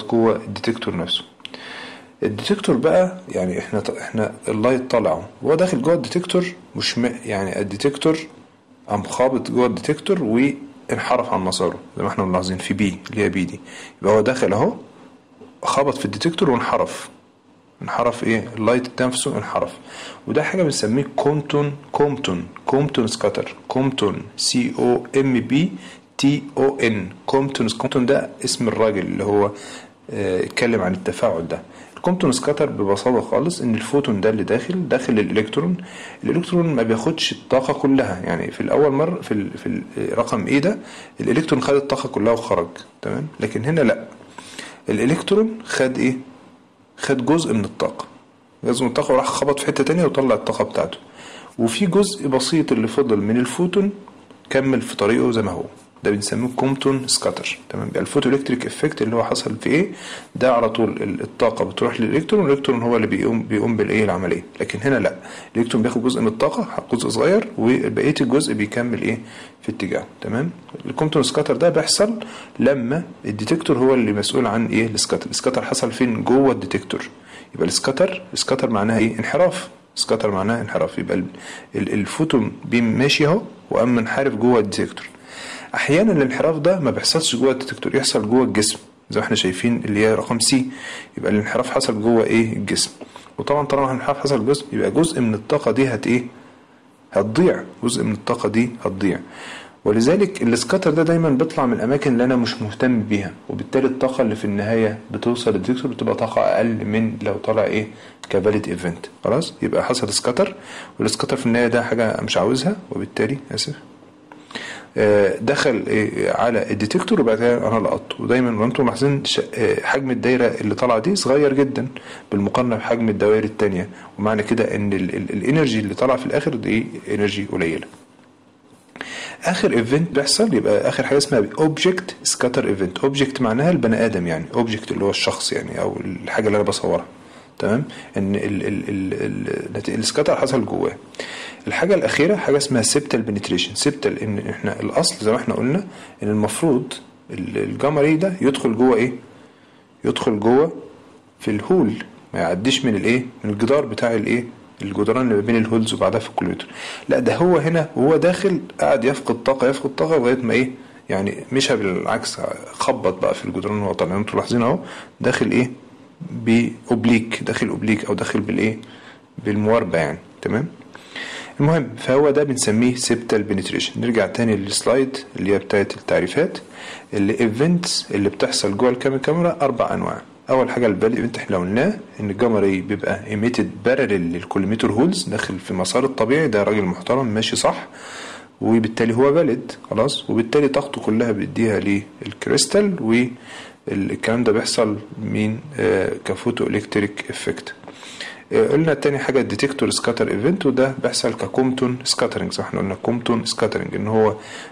الديتكتور بقى يعني احنا اللايت طالع وهو داخل جوه الديتكتور، مش يعني الديتكتور قام خابط جوه الديتكتور وانحرف عن مساره زي ما احنا ملاحظين في بي اللي هي بي دي. يبقى هو داخل اهو خبط في الديتكتور وانحرف ايه اللايت نفسه انحرف. وده حاجه بنسميه كومبتون سكاتر، كومبتون COMBTON. كومبتون ده اسم الراجل اللي هو اتكلم عن التفاعل ده. الكومبتون سكاتر ببساطه خالص ان الفوتون ده اللي داخل الالكترون ما بياخدش الطاقه كلها. يعني في الاول مره في الرقم ايه ده الالكترون خد الطاقه كلها وخرج، تمام. لكن هنا لا، الالكترون خد ايه؟ خد جزء من الطاقه، وراح خبط في حته تانية وطلع الطاقه بتاعته، وفي جزء بسيط اللي فضل من الفوتون كمل في طريقه زي ما هو. ده بنسميه كومبتون سكاتر، تمام. يبقى الفوتو الكتريك افكت اللي هو حصل في ايه ده على طول الطاقه بتروح للالكترون، والالكترون هو اللي بيقوم بالايه العمليه. لكن هنا لا، الالكترون بياخد جزء من الطاقه، جزء صغير، وبقيه الجزء بيكمل ايه في اتجاهه، تمام. الكومبتون سكاتر ده بيحصل لما الديتكتور هو اللي مسؤول عن ايه السكاتر حصل فين؟ جوه الديتكتور. يبقى السكاتر معناها ايه؟ انحراف. سكاتر معناها انحراف. يبقى الفوتون ماشي اهو وقام منحرف جوه الديتكتور. احيانا الانحراف ده ما بيحصلش جوه الديتكتور، يحصل جوه الجسم زي ما احنا شايفين اللي هي رقم سي. يبقى الانحراف حصل جوه ايه؟ الجسم. وطبعا طالما الانحراف حصل جوه الجسم يبقى جزء من الطاقه دي هتضيع. جزء من الطاقه دي هتضيع. ولذلك السكاتر ده دايما بيطلع من الاماكن اللي انا مش مهتم بيها، وبالتالي الطاقه اللي في النهايه بتوصل للديتكتور بتبقى طاقه اقل من لو طلع ايه؟ كفاليد ايفنت. خلاص، يبقى حصل سكاتر، والسكاتر في النهايه ده حاجه مش عاوزها، وبالتالي دخل على الديتكتور وبعد كده انا لقطته. ودايما وانتم ملاحظين حجم الدايره اللي طالعه دي صغير جدا بالمقارنه بحجم الدوائر الثانيه، ومعنى كده ان الانرجي اللي طالعه في الاخر دي انرجي قليله. اخر ايفنت بيحصل يبقى اخر حاجه اسمها اوبجكت سكاتر ايفنت. اوبجكت معناها البني ادم، يعني اوبجكت اللي هو الشخص يعني، او الحاجه اللي انا بصورها، تمام. ان السكاتر حصل جواه. الحاجه الاخيره حاجه اسمها سيبتال بنتريشن. سيبتال ان احنا الاصل زي ما احنا قلنا ان المفروض الجاما راي ده يدخل جوه ايه؟ يدخل جوه في الهول، ما يعديش من الايه؟ من الجدار بتاع الايه؟ الجدران اللي ما بين الهولز وبعدها في الكمبيوتر. لا، ده هو هنا وهو داخل قاعد يفقد طاقه لغايه ما ايه؟ يعني مش بالعكس، خبط بقى في الجدران وهو طالع. انتوا لاحظين اهو داخل ايه؟ باوبليك، داخل اوبليك او داخل بالايه؟ بالمواربه يعني، تمام. المهم فهو ده بنسميه سيبتال بنتريشن. نرجع تاني للسلايد اللي هي بتاعت التعريفات. الايفنتس اللي بتحصل جوه الكاميرا 4 انواع. اول حاجه الفاليد ايفنت احنا قلناه ان الجاما راي بيبقى ايميتد بارلل للكوليمتر هولز، داخل في مسار الطبيعي، ده راجل محترم ماشي صح، وبالتالي هو فاليد خلاص، وبالتالي طاقته كلها بيديها للكريستال، والكلام ده بيحصل من كفوتو الكتريك افكت. قلنا تاني حاجه الديتكتور سكاتر ايفنت، وده بيحصل ككومبتون سكاترنج. صح، احنا قلنا كومبتون سكاترنج ان هو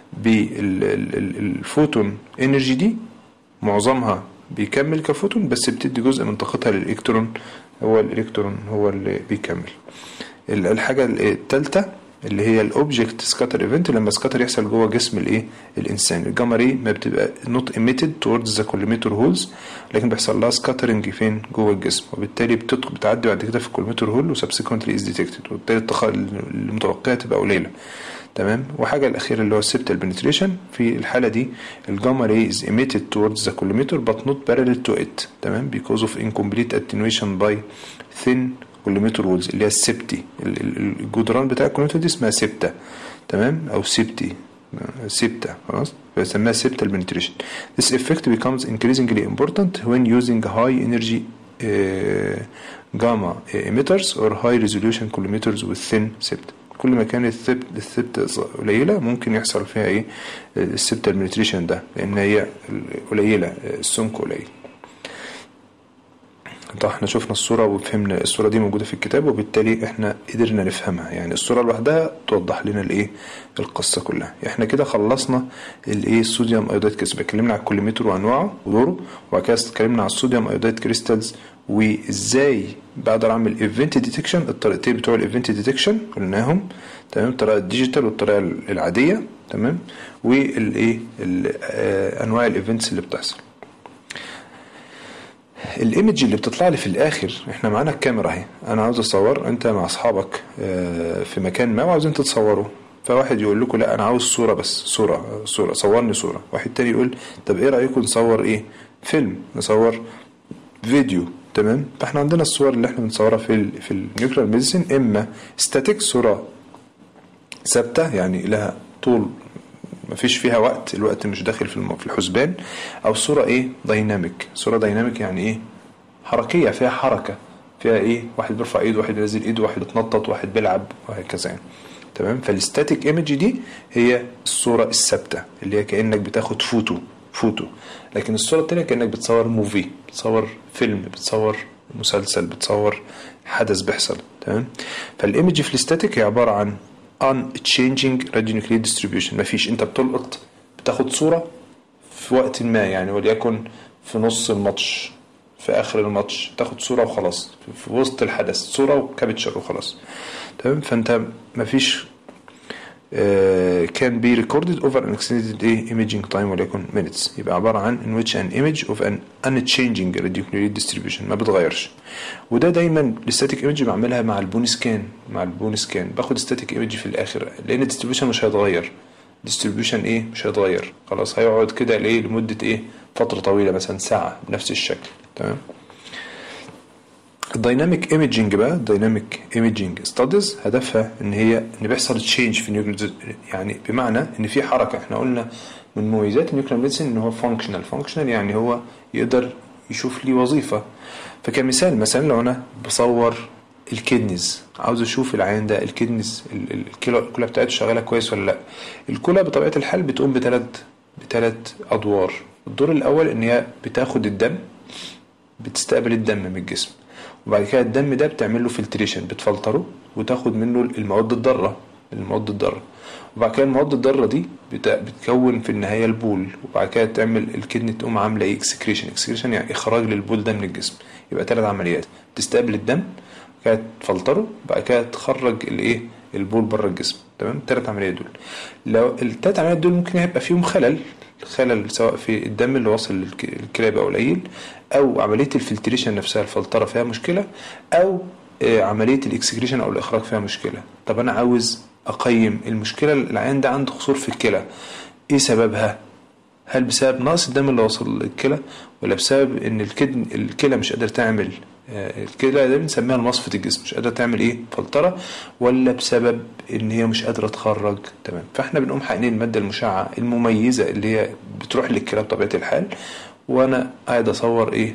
بالفوتون انرجي دي معظمها بيكمل كفوتون، بس بتدي جزء من طاقتها للالكترون، هو الالكترون هو اللي بيكمل. الحاجه الثالثه اللي هي الاوبجكت سكاتر ايفنت، لما سكاتر يحصل جوه جسم الايه؟ الانسان. الجاما راي ما بتبقى نوت ايميتد توردز ذا كوليمتر هولز، لكن بيحصل لها سكاترنج فين؟ جوه الجسم، وبالتالي بتعدي بعد كده في الكوليمتر هول وسبسيكونتلي از ديتكتد، وبالتالي الطاقه المتوقعه تبقى قليله، تمام. وحاجه الاخيره اللي هو السيبتال بنتريشن. في الحاله دي الجاما راي از ايميتد توردز ذا كوليمتر but not parallel to it، تمام، because of incomplete attenuation by thin كوليمتر وولز اللي هي السبتي. الجدران بتاع الكوليمتر دي اسمها سبتة، تمام، او سبتة خلاص، بيسميها سبتال بنتريشن. This effect becomes increasingly important when using high energy gamma emitters or high resolution collimators with thin septa. كل ما كانت الثبت قليلة ممكن يحصل فيها ايه؟ السبتال بنتريشن ده، لان هي قليلة، السمك قليل. طبعا احنا شفنا الصورة وفهمنا الصورة دي موجودة في الكتاب، وبالتالي احنا قدرنا نفهمها. يعني الصورة لوحدها توضح لنا الايه؟ القصة كلها. احنا كده خلصنا الايه؟ الصوديوم ايودايد كريستال. اتكلمنا على الكوليمتر وانواعه ودوره، وبعد كده اتكلمنا على الصوديوم ايودايد كريستالز وازاي بقدر اعمل ايفنت ديتكشن. الطريقتين بتوع الايفنت ديتكشن قلناهم، تمام، الطريقة الديجيتال والطريقة العادية، تمام، والايه؟ انواع الايفنتس اللي بتحصل. الايمج اللي بتطلع لي في الاخر، احنا معانا الكاميرا اهي، انا عاوز اصور، انت مع اصحابك في مكان ما وعاوزين تتصوروا، فواحد يقول لكم لا انا عاوز صوره بس، صوره صورني صوره. واحد تاني يقول طب ايه رايكم نصور ايه؟ فيلم، نصور فيديو، تمام. فاحنا عندنا الصور اللي احنا بنصورها في النيوكلير ميديسين، اما ستاتيك، صوره ثابته يعني لها طول مفيش فيها وقت، الوقت مش داخل في الحسبان، او صورة ايه؟ دايناميك. صورة دايناميك يعني ايه؟ حركيه، فيها حركه، فيها ايه، واحد بيرفع ايده، واحد بينزل ايده، واحد بيتنطط، واحد بيلعب، وهكذا يعني. تمام. فالستاتيك ايمج دي هي الصوره الثابته اللي هي كانك بتاخد فوتو. لكن الصوره التانية كانك بتصور موفي، بتصور فيلم، بتصور مسلسل، بتصور حدث بيحصل. تمام. فالايمج في الاستاتيك هي عباره عن unchanging radionuclide distribution. مفيش، انت بتلقط، بتاخد صوره في وقت ما يعني، وليكن في نص الماتش، في اخر الماتش تاخد صوره وخلاص، في وسط الحدث صوره وكابتشر وخلاص. تمام. فانت مفيش can be recorded over an extended imaging time وليكن minutes. يبقى عبارة عن in which an image of an unchanging radionuclide distribution، ما بتغيرش. وده دايما الستاتيك ايمج بعملها مع البون سكان. باخد ستاتيك ايمج في الاخر لان الديستريبيوشن مش هيتغير. مش هيتغير خلاص، هيقعد كده لمدة فترة طويلة، مثلا ساعة بنفس الشكل. تمام. الدايناميك ايميجينج بقى، الدايناميك ايميجينج ستاديز هدفها ان بيحصل تشينج في النيوكلير، يعني بمعنى ان في حركه. احنا قلنا من مميزات النيوكلير ميديسن ان هو فانكشنال يعني هو يقدر يشوف لي وظيفه. فكمثال مثلا لو انا بصور الكدنيز، عاوز اشوف العيان ده الكدنيز الكلى بتاعته شغاله كويس ولا لا. الكلى بطبيعه الحال بتقوم بثلاث ادوار. الدور الاول ان هي بتاخد الدم، بتستقبل الدم من الجسم، وبعد كده الدم ده بتعمل له فلتريشن، بتفلتره وتاخد منه المواد الضاره، وبعد كده المواد الضاره دي بتكون في النهايه البول، وبعد كده تعمل الكدني تقوم عامله اكسكريشن يعني اخراج للبول ده من الجسم. يبقى 3 عمليات، تستقبل الدم، بعد كده تفلتره، بعد كده تخرج البول بره الجسم. تمام. 3 عمليات دول، لو ال3 عمليات دول ممكن يبقى فيهم خلل سواء في الدم اللي واصل للكلى يبقى قليل، او عمليه الفلتريشن نفسها الفلتره فيها مشكله، او عمليه الاكسكريشن او الاخراج فيها مشكله. طب انا عاوز اقيم المشكله، العيان ده عنده قصور في الكلى، ايه سببها؟ هل بسبب نقص الدم اللي وصل للكلى، ولا بسبب ان الكلى مش قادر تعمل، الكلى ده بنسميها مصفة الجسم، مش قادرة تعمل فلترة، ولا بسبب ان هي مش قادرة تخرج؟ تمام. فاحنا بنقوم حقنين المادة المشعة المميزة اللي هي بتروح للكلى بطبيعة الحال، وانا قاعد اصور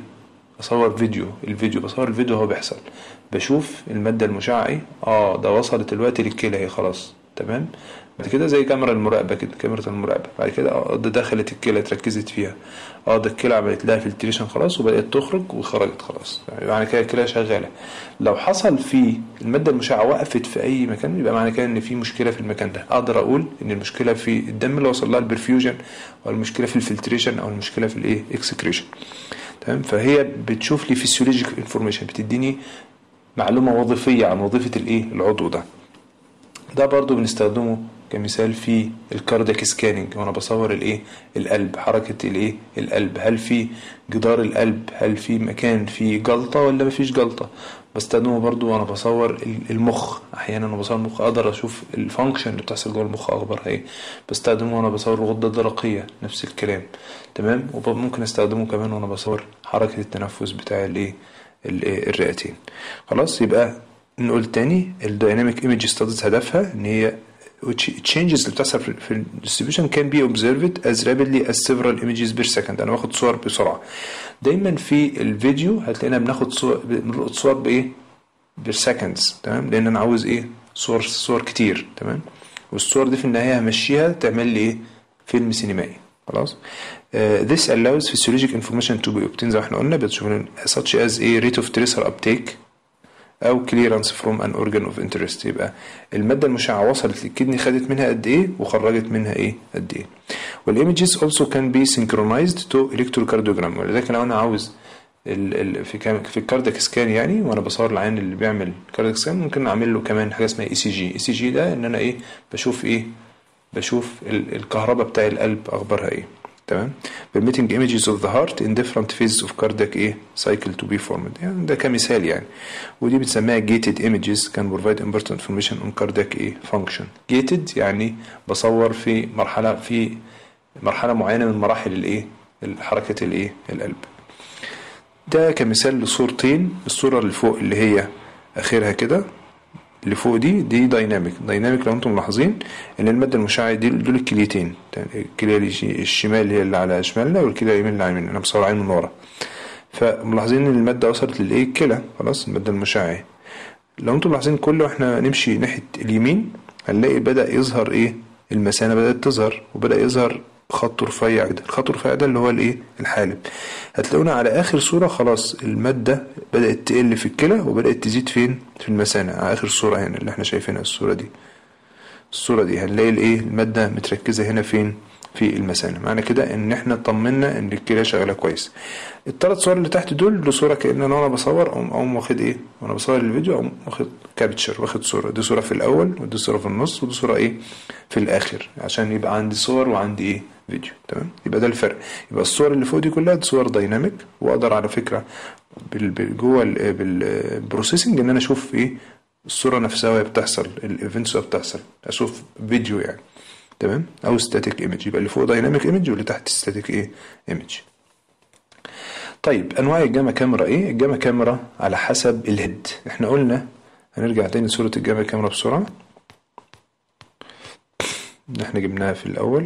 بصور الفيديو هو بيحصل، بشوف المادة المشعة ده وصلت دلوقتي للكلى خلاص. تمام. بعد كده زي كاميرا المراقبة بعد كده ده دخلت الكلى اتركزت فيها، ده الكلى عملت لها فلتريشن خلاص وبدأت تخرج وخرجت خلاص، يعني كده الكلى شغالة. لو حصل في المادة المشعة وقفت في اي مكان، يبقى معنى كده ان في مشكلة في المكان ده. اقدر اقول ان المشكلة في الدم اللي وصل لها البرفيوجن، او المشكلة في الفلتريشن، او المشكلة في اكسكريشن. تمام. فهي بتشوف لي فيسيولوجيك انفورميشن، بتديني معلومة وظيفية عن وظيفة العضو ده. ده برضو بنستخدمه كمثال في الكاردياك سكاننج، وانا بصور القلب، حركة القلب، هل في جدار القلب، هل في مكان فيه جلطة ولا مفيش جلطة. بستخدمه برضو وانا بصور المخ، احيانا انا بصور المخ اقدر اشوف الفانكشن اللي بتحصل جوه المخ اخبارها بستخدمه وانا بصور الغدة الدرقية، نفس الكلام. تمام. وممكن استخدمه كمان وانا بصور حركة التنفس بتاع الرئتين. خلاص. يبقى نقول تاني، الدايناميك ايمج ستاديز هدفها ان هي changes اللي بتحصل في distribution can be observed as rapidly as several images per second. انا باخد صور بسرعه. دايما في الفيديو هتلاقينا بناخد صور per seconds. تمام. لان انا عاوز صور كتير. تمام. والصور دي في النهايه همشيها تعمل لي فيلم سينمائي. خلاص. This allows physiologic information to be obtained زي ما احنا قلنا بتشوفون such as rate of tracer uptake او clearance from an organ of interest. يبقى المادة المشعة وصلت للكدني خدت منها قد وخرجت منها قد والايمجز also can be synchronized to electrocardiogram. ولذلك لو انا عاوز في الكاردياك سكان يعني، وانا بصور العين اللي بيعمل كاردياك سكان، ممكن اعمل له كمان حاجه اسمها ECG ده ان انا بشوف الكهرباء بتاع القلب اخبارها تمام. permitting images of the heart in different phases of cardiac cycle to be formed. يعني ده كمثال يعني. ودي بتسميها gated images can provide important information on cardiac function. gated يعني بصور في مرحلة معينة من مراحل حركة القلب. ده كمثال لصورتين. الصورة اللي فوق اللي هي اخرها كده اللي فوق دي دايناميك. لو انتم ملاحظين ان الماده المشعه دول الكليتين، الكليه الشمال هي اللي على شمالنا، والكليه اليمين اللي على يميننا. انا مصور عين من ورا. فملاحظين ان المادة وصلت للايه الكلى، خلاص المادة المشعة. لو انتم ملاحظين كل واحنا نمشي ناحية اليمين هنلاقي بدأ يظهر ايه المثانة بدأت تظهر، وبدأ يظهر خط رفيع كده. الخط الرفيع ده اللي هو الايه الحالب. هتلاقونا على اخر صورة خلاص المادة بدأت تقل في الكلى وبدأت تزيد فين في المثانة. على اخر صورة هنا اللي احنا شايفينها الصورة دي هنلاقي الايه المادة متركزة هنا فين في المثانة. معنى كده ان احنا طمنا ان الكلى شغالة كويس. الثلاث صور اللي تحت دول صورة كأن انا بصور اقوم واخد ايه وانا بصور الفيديو اقوم واخد كابتشر، واخد صورة. دي صورة في الاول ودي صورة في النص ودي صورة ايه في الاخر، عشان يبقى عندي صور وعندي ايه فيديو. تمام، يبقى ده الفرق. يبقى الصور اللي فوق دي كلها دي صور دايناميك، واقدر على فكرة جوه بالبروسيسنج ان انا اشوف ايه الصورة نفسها وهي بتحصل، الايفنتس وهي بتحصل، اشوف فيديو يعني. تمام، او ستاتيك ايمج. يبقى اللي فوق دايناميك ايمج واللي تحت ستاتيك ايه ايمج. طيب انواع الجاما كاميرا ايه؟ الجاما كاميرا على حسب الهيد. احنا قلنا هنرجع تاني لصورة الجاما كاميرا بسرعة اللي احنا جبناها في الاول.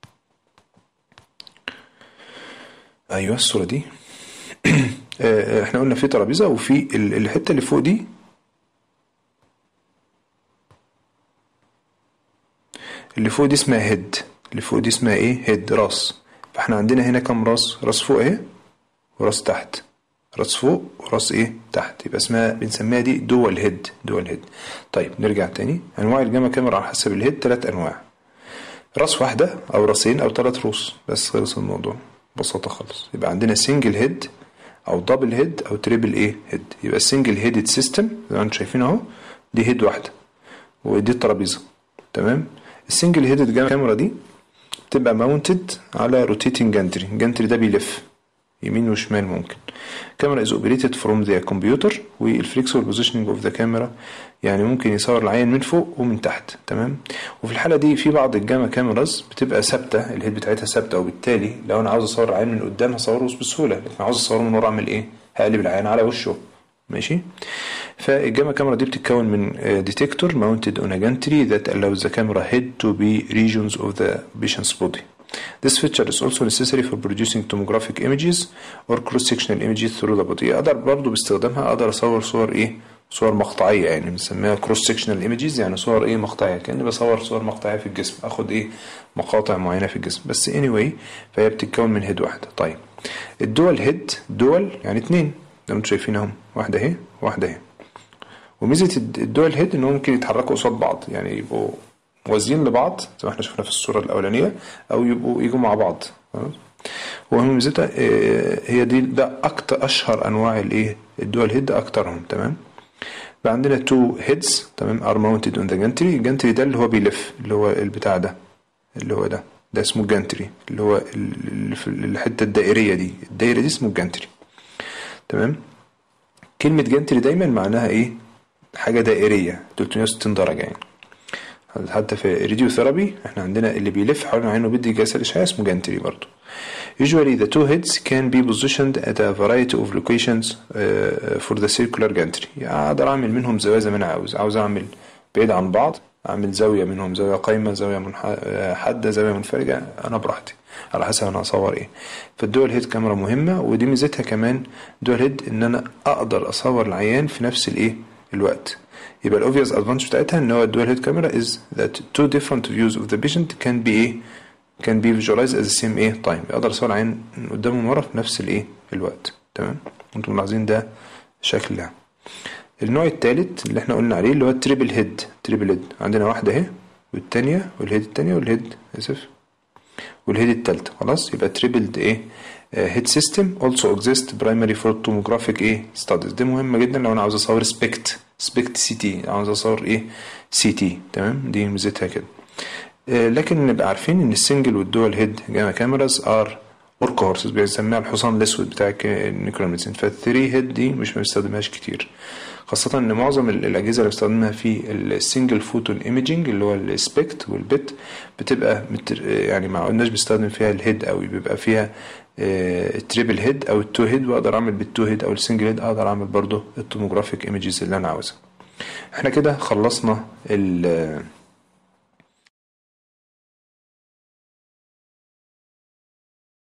ايوه الصورة دي. احنا قلنا في ترابيزة وفي الحتة اللي فوق دي اسمها هيد. اللي فوق دي اسمها ايه؟ هيد، راس. فاحنا عندنا هنا كم راس؟ راس فوق اهي وراس تحت، راس فوق وراس ايه تحت. يبقى اسمها بنسميها دي دول هيد. طيب نرجع تاني. انواع الجاما كاميرا على حسب الهيد 3 انواع: راس واحدة او راسين او 3 رؤوس، بس خلص الموضوع ببساطة خالص. يبقى عندنا سنجل هيد او دبل هيد او تريبل ايه هيد. يبقى السنجل هيدد سيستم زي ما انتم شايفين اهو، دي هيد واحدة ودي الترابيزة. تمام. السنجل هيدد جاما كاميرا دي بتبقى ماونتد على روتيتنج جانتري. الجانتري ده بيلف يمين وشمال ممكن. كاميرا is operated from the computer، والفليكسبل positioning of the camera يعني ممكن يصور العين من فوق ومن تحت. تمام. وفي الحالة دي في بعض الجاما كاميراز بتبقى ثابتة، الهيد بتاعتها ثابتة، وبالتالي لو انا عاوز اصور العين من قدام هصوره بسهولة، لكن عاوز اصوره من ورا اعمل ايه؟ هقلب العين على وشه. ماشي. فالجاما كاميرا دي بتتكون من detector mounted on a gantry that allows the camera head to be regions of the patient's body. This feature is also necessary for producing tomographic images or cross-sectional images through the body. اقدر برضو باستخدامها اقدر اصور صور ايه؟ صور مقطعية، يعني بنسميها cross-sectional images، يعني صور ايه مقطعية، كأني بصور صور مقطعية في الجسم، اخد ايه مقاطع معينة في الجسم. بس anyway فهي بتتكون من هيد واحدة. طيب الدول هيد، دول يعني 2 زي ما انتم شايفين اهم، واحدة اهي واحدة اهي. وميزة الدول هيد انهم ممكن يتحركوا قصاد بعض، يعني يبقوا موازيين لبعض زي ما احنا شفنا في الصورة الأولانية، أو يجوا مع بعض. وهم ميزتها هي دي، ده أكتر أشهر أنواع الإيه الدول هيد أكترهم. تمام. بقى عندنا 2 heads تمام are mounted on the gantry. الجانتري ده اللي هو بيلف، اللي هو البتاع ده اللي هو ده اسمه جانتري، اللي هو في الحتة الدائرية دي، الدائرة دي اسمه جانتري. تمام. كلمة جانتري دايما معناها إيه؟ حاجة دائرية 360 درجة يعني. حتى في راديو ثيرابي احنا عندنا اللي بيلف حوالين عينه بيدي جلسة الإشعاع اسمه جانتري برضو. Usually the 2 heads can be positioned at a variety of locations for the circular gantry. يعني أقدر أعمل منهم زوايا زي ما أنا عاوز أعمل بعيد عن بعض، أعمل زاوية منهم، زاوية قايمة، زاوية حادة، زاوية منفرجة، أنا براحتي على حسب أنا أصور إيه. فالدول هيد كاميرا مهمة، ودي ميزتها كمان دول هيد إن أنا أقدر أصور العيان في نفس الإيه الوقت. يبقى الأوبفيوس أدفانتج بتاعتها إن هو الدول هيد كاميرا is that 2 different views of the patient can be visualized at the same time. يقدر يصور العين من قدام ومن ورا في نفس الوقت. تمام. انتم ملاحظين ده شكلها. النوع الثالث اللي احنا قلنا عليه اللي هو التريبل هيد. عندنا واحدة اهي والتانية والهيد التانية والهيد التالتة. خلاص يبقى تريبل هيد سيستم also exist primary for tomographic studies. دي مهمة جدا لو انا عاوز اصور سبيكت سي تي، عاوز اصور سي تي. تمام. دي ميزتها كده. لكن نبقى عارفين ان السنجل والدول هيد جاما كاميراز ار ورك هورسز، بنسميها الحصان الاسود بتاع النيوكلير ميديسين. فالثري هيد دي مش بنستخدمهاش كتير، خاصة ان معظم الاجهزة اللي بنستخدمها في السنجل فوتون ايميجينج اللي هو السبكت والبت بتبقى يعني ما قلناش بنستخدم فيها الهيد قوي، بيبقى فيها التريبل هيد او التو هيد، واقدر اعمل بالتو هيد او السنجل هيد اقدر اعمل برضو التوموجرافيك ايميجز اللي انا عاوزها. احنا كده خلصنا